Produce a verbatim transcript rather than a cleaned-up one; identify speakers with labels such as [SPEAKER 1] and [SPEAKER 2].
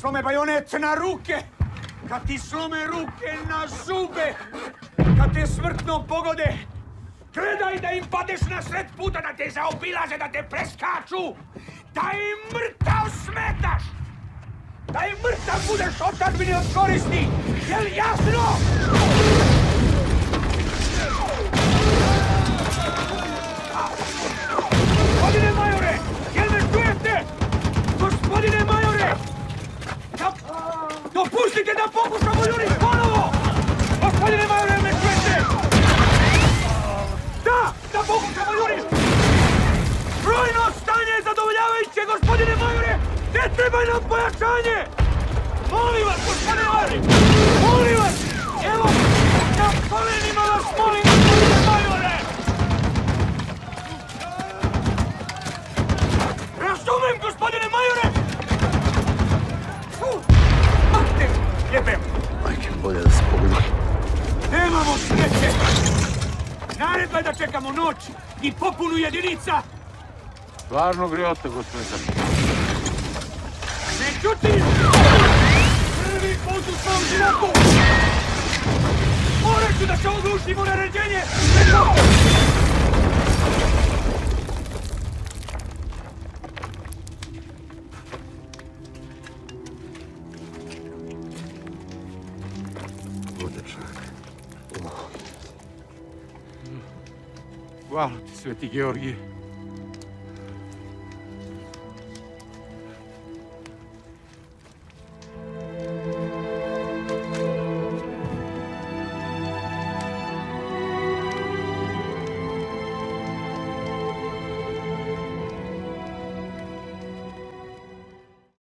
[SPEAKER 1] slome bajonet na ruke, kad ti slome ruke na zube, kad te smrtno pogode, gledaj da im padeš na sred puta, da te zaobilaze, da te preskaču, da im mrtav smetaš, da im mrtav budeš od tadbine od koristi, jel jasno? Gospodine majore, jel me čujete? Gospodine majore! Da... Dopustite da pokušamo juri ponovo! Gospodine majore, jel me čujete? Da! Da pokušamo juri! Brojno stanje je zadovoljavajuće, gospodine majore! Ne treba nam pojačanje! Molim vas, gospodine majore! Molim vas! Evo, na kolenima vas molim, gospodine majore! Razumem, gospodine majore! Makte, jebem!
[SPEAKER 2] Majke, bolje da se pogodi.
[SPEAKER 1] Nemamo sreće! Naredba je da čekamo noć i popunu jedinica!
[SPEAKER 3] Stvarno grijota, gospodine.
[SPEAKER 1] Međutim, prvi put u svom životu morat ću da se oglušim u naređenje!
[SPEAKER 3] Hvala ti, Sveti Georgije.